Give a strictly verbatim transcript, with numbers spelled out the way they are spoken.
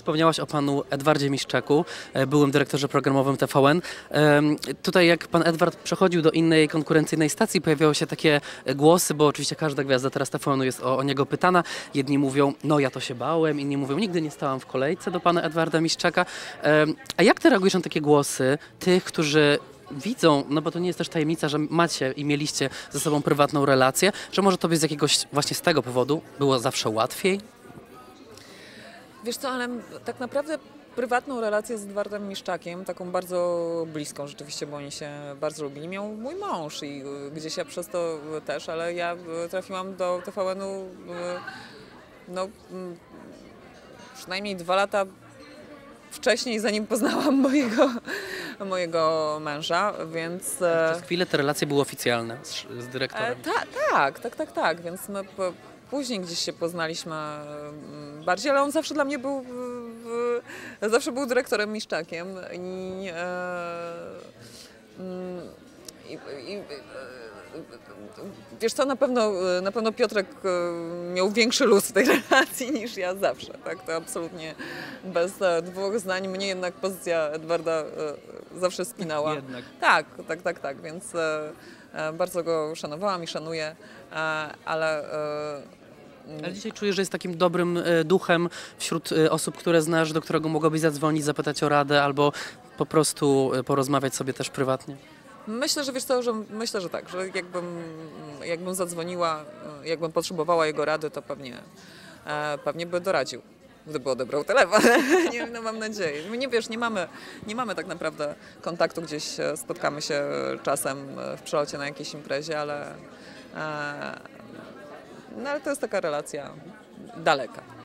Wspomniałaś o panu Edwardzie Miszczaku, byłym dyrektorze programowym T V N. Tutaj jak pan Edward przechodził do innej konkurencyjnej stacji, pojawiały się takie głosy, bo oczywiście każda gwiazda teraz T V N-u jest o, o niego pytana. Jedni mówią, no ja to się bałem, inni mówią, nigdy nie stałam w kolejce do pana Edwarda Miszczaka. A jak ty reagujesz na takie głosy tych, którzy widzą, no bo to nie jest też tajemnica, że macie i mieliście ze sobą prywatną relację, że może tobie z jakiegoś właśnie z tego powodu było zawsze łatwiej? Wiesz co, ale tak naprawdę prywatną relację z Edwardem Miszczakiem, taką bardzo bliską rzeczywiście, bo oni się bardzo lubili, miał mój mąż i gdzieś ja przez to też, ale ja trafiłam do T V N-u no, przynajmniej dwa lata wcześniej, zanim poznałam mojego, mojego męża, więc... Przez chwilę te relacje były oficjalne z, z dyrektorem. E, ta, tak, tak, tak, tak, więc my po, później gdzieś się poznaliśmy bardziej, ale on zawsze dla mnie był, zawsze był dyrektorem Miszczakiem i, e, i, i wiesz co, na pewno, na pewno Piotrek miał większy luz w tej relacji niż ja zawsze, tak, to absolutnie bez dwóch zdań, mnie jednak pozycja Edwarda zawsze spinała. Jednak. Tak, tak, tak, tak, więc bardzo go szanowałam i szanuję, ale... Ale dzisiaj czujesz, że jest takim dobrym duchem wśród osób, które znasz, do którego mogłabyś zadzwonić, zapytać o radę albo po prostu porozmawiać sobie też prywatnie? Myślę, że wiesz co, że myślę, że tak, że jakbym, jakbym zadzwoniła, jakbym potrzebowała jego rady, to pewnie, pewnie by doradził, gdyby odebrał telefon. Nie, no mam nadzieję. My nie wiesz, nie mamy, nie mamy tak naprawdę kontaktu, gdzieś spotkamy się czasem w przelocie na jakiejś imprezie, ale, no, ale to jest taka relacja daleka.